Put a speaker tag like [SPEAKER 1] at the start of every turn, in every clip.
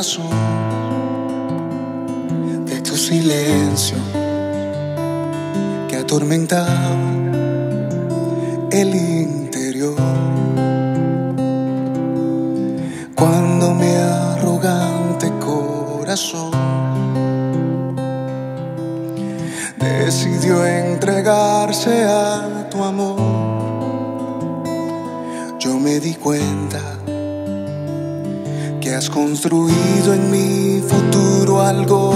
[SPEAKER 1] razón de tu silencio que atormentaba el interior. Cuando mi arrogante corazón decidió entregarse a tu amor, yo me di cuenta que has construido en mi futuro algo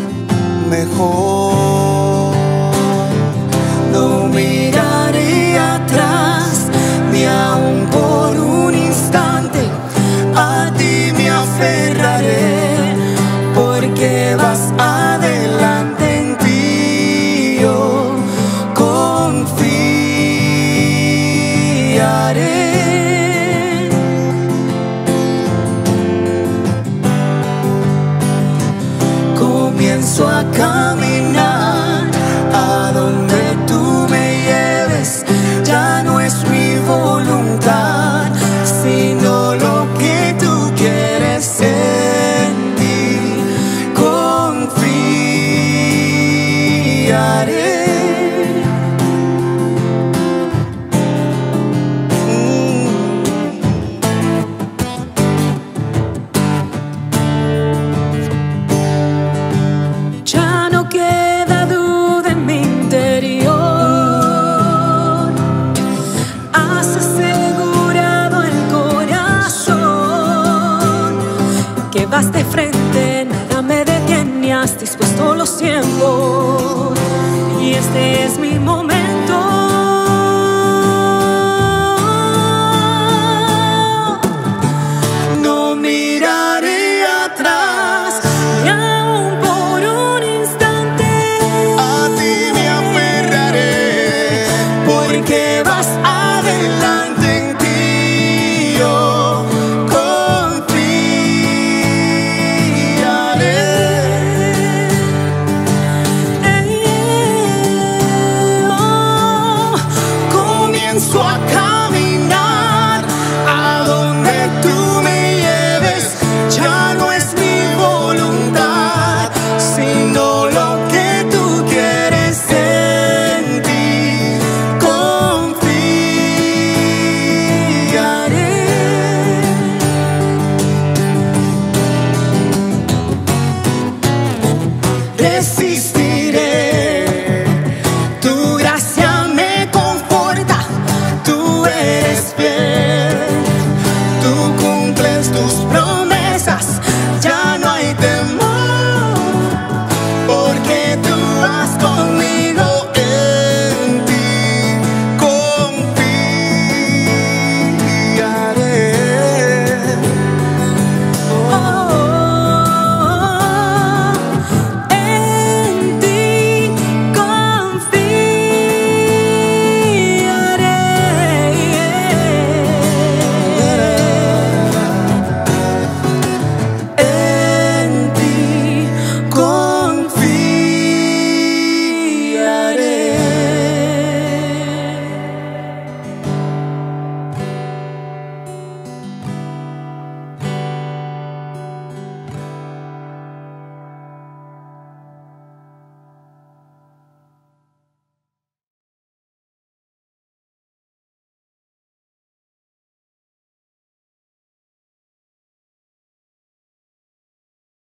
[SPEAKER 1] mejor. No miraré atrás ni aun por un instante, a ti me aferraré, porque vas adelante, en ti yo confiaré. Comienzo a caminar a donde tú me lleves. Ya no es mi voluntad, sino lo que tú quieres. En ti confiaré.
[SPEAKER 2] Ya no queda duda en mi interior. Has asegurado el corazón que vas de frente, nada me detiene. Has dispuesto los tiempos y este es mi momento.